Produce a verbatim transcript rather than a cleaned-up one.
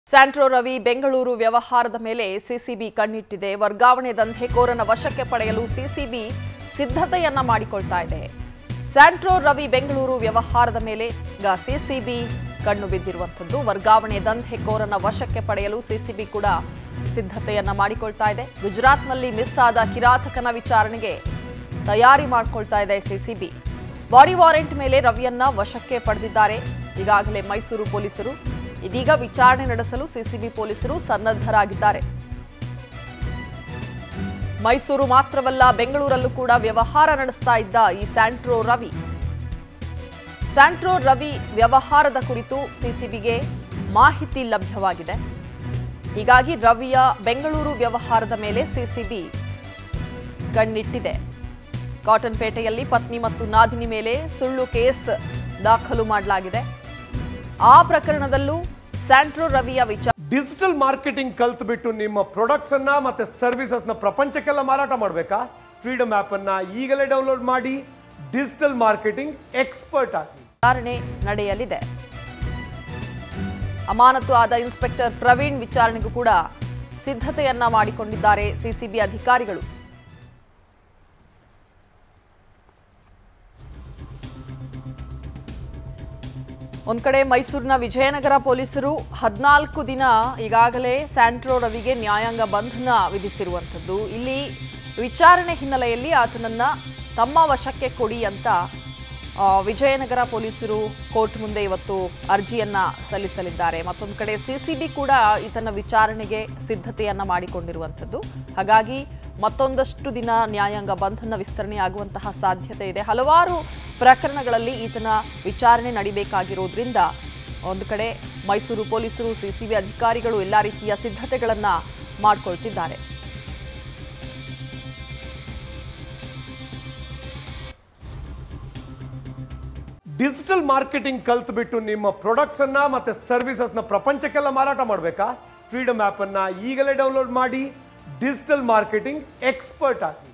Santro Ravi Bengaluru ವ್ಯವಹಾರದ ಮೇಲೆ CCB ಕಣ್ಣಿಟ್ಟಿದೆ. ವರ್ಗಾವಣೆ ದಂಧೆಕೋರನ ವಶಕ್ಕೆ ಪಡೆಯಲು ಸಿಸಿಬಿ ಸಿದ್ಧತೆಯನ್ನ ಮಾಡಿಕೊಳ್ತಾ ಇದೆ. ಸ್ಯಾಂಟ್ರೋ ರವಿ ಬೆಂಗಳೂರು ವ್ಯವಹಾರದ ಮೇಲೆ ಈಗ ಸಿಸಿಬಿ ಕಣ್ಣು ಬಿದ್ದಿರುವಂತದ್ದು. ವರ್ಗಾವಣೆ ದಂಧೆಕೋರನ ವಶಕ್ಕೆ ಪಡೆಯಲು ಸಿಸಿಬಿ ಕೂಡ ಸಿದ್ಧತೆಯನ್ನ ಮಾಡಿಕೊಳ್ತಾ ಇದೆ. ಗುಜರಾತ್ನಲ್ಲಿ ಮಿಸ್ ಆದ ಕಿರಾತಕನ ವಿಚಾರಣೆಗೆ ತಯಾರಿ ಮಾಡಿಕೊಳ್ತಾ ಇದೆ ಸಿಸಿಬಿ. ಬಾಡಿ ವಾರೆಂಟ್ ಮೇಲೆ ರವಿಯನ್ನ ವಶಕ್ಕೆ ಪಡೆದಿದ್ದಾರೆ ಈಗಾಗಲೇ ಮೈಸೂರು ಪೊಲೀಸರು. ಇದೀಗ ವಿಚಾರಣೆ ನಡೆಸಲು ಸಿಸಿಬಿ ಪೊಲೀಸರು ಸನ್ನದ್ಧರಾಗಿದ್ದಾರೆ. ಮೈಸೂರು ಮಾತ್ರವಲ್ಲ, ಬೆಂಗಳೂರಲ್ಲೂ ಕೂಡ ವ್ಯವಹಾರ ನಡೆಸ್ತಾ ಇದ್ದ ಈ ಸ್ಯಾಂಟ್ರೋ ರವಿ ಸ್ಯಾಂಟ್ರೋ ರವಿ ವ್ಯವಹಾರದ ಕುರಿತು ಸಿಸಿಬಿಗೆ ಮಾಹಿತಿ ಲಭ್ಯವಾಗಿದೆ. ಹೀಗಾಗಿ ರವಿಯ ಬೆಂಗಳೂರು ವ್ಯವಹಾರದ ಮೇಲೆ ಸಿಸಿಬಿ ಕಣ್ಣಿಟ್ಟಿದೆ. ಕಾಟನ್ ಪೇಟೆಯಲ್ಲಿ ಪತ್ನಿ ಮತ್ತು ನಾದಿನಿ ಮೇಲೆ ಸುಳ್ಳು ಕೇಸ್ ದಾಖಲು ಮಾಡಲಾಗಿದೆ. ಆ ಪ್ರಕರಣದಲ್ಲೂ ಸ್ಯಾಂಟ್ರೋ ರವಿಯ ವಿಚಾರ. ಡಿಜಿಟಲ್ ಮಾರ್ಕೆಟಿಂಗ್ ಕಲ್ತು ಬಿಟ್ಟು ನಿಮ್ಮ ಪ್ರಾಡಕ್ಟ್ಸ್ ಅನ್ನ ಮತ್ತೆ ಸರ್ವಿಸಸ್ ನ ಪ್ರಪಂಚಕ್ಕೆಲ್ಲ ಮಾರಾಟ ಮಾಡಬೇಕಾ? ಫ್ರೀಡಮ್ ಆಪ್ ಅನ್ನ ಈಗಲೇ ಡೌನ್ಲೋಡ್ ಮಾಡಿ ಡಿಜಿಟಲ್ ಮಾರ್ಕೆಟಿಂಗ್ ಎಕ್ಸ್ಪರ್ಟ್ ಆಗಿ. ವಿಚಾರಣೆ ನಡೆಯಲಿದೆ. ಅಮಾನತು ಆದ ಇನ್ಸ್ಪೆಕ್ಟರ್ ಪ್ರವೀಣ್ ವಿಚಾರಣೆಗೂ ಕೂಡ ಸಿದ್ಧತೆಯನ್ನ ಮಾಡಿಕೊಂಡಿದ್ದಾರೆ ಸಿಸಿಬಿ ಅಧಿಕಾರಿಗಳು. ಒಂದ್ ಕಡೆ ಮೈಸೂರಿನ ವಿಜಯನಗರ ಪೊಲೀಸರು ಹದಿನಾಲ್ಕು ದಿನ ಈಗಾಗಲೇ ಸ್ಯಾಂಟ್ರೋ ರವಿಗೆ ನ್ಯಾಯಾಂಗ ಬಂಧನ ವಿಧಿಸಿರುವಂಥದ್ದು. ಇಲ್ಲಿ ವಿಚಾರಣೆ ಹಿನ್ನೆಲೆಯಲ್ಲಿ ಆತನನ್ನ ತಮ್ಮ ವಶಕ್ಕೆ ಕೊಡಿ ಅಂತ ವಿಜಯನಗರ ಪೊಲೀಸರು ಕೋರ್ಟ್ ಮುಂದೆ ಇವತ್ತು ಅರ್ಜಿಯನ್ನ ಸಲ್ಲಿಸಲಿದ್ದಾರೆ. ಮತ್ತೊಂದು ಕಡೆ ಸಿಸಿಬಿ ಕೂಡ ಈತನ ವಿಚಾರಣೆಗೆ ಸಿದ್ಧತೆಯನ್ನ ಮಾಡಿಕೊಂಡಿರುವಂಥದ್ದು. ಹಾಗಾಗಿ ಮತ್ತೊಂದಷ್ಟು ದಿನ ನ್ಯಾಯಾಂಗ ಬಂಧನ ವಿಸ್ತರಣೆಯಾಗುವಂತಹ ಸಾಧ್ಯತೆ ಇದೆ. ಹಲವಾರು ಪ್ರಕರಣಗಳಲ್ಲಿ ಈತನ ವಿಚಾರಣೆ ನಡಿಬೇಕಾಗಿರೋದ್ರಿಂದ ಒಂದು ಕಡೆ ಮೈಸೂರು ಪೊಲೀಸರು, ಸಿಸಿಬಿ ಅಧಿಕಾರಿಗಳು ಎಲ್ಲ ರೀತಿಯ ಸಿದ್ಧತೆಗಳನ್ನ ಮಾಡಿಕೊಳ್ತಿದ್ದಾರೆ. ಡಿಜಿಟಲ್ ಮಾರ್ಕೆಟಿಂಗ್ ಕಲ್ತು ಬಿಟ್ಟು ನಿಮ್ಮ ಪ್ರಾಡಕ್ಟ್ಸ್ ಅನ್ನ ಮತ್ತೆ ಸರ್ವಿಸಸ್ ನ ಪ್ರಪಂಚಕ್ಕೆಲ್ಲ ಮಾರಾಟ ಮಾಡಬೇಕಾ? ಫ್ರೀಡಮ್ ಆಪ್ ಅನ್ನ ಈಗಲೇ ಡೌನ್ಲೋಡ್ ಮಾಡಿ ಡಿಜಿಟಲ್ ಮಾರ್ಕೆಟಿಂಗ್ ಎಕ್ಸ್ಪರ್ಟ್ ಆಗಿ.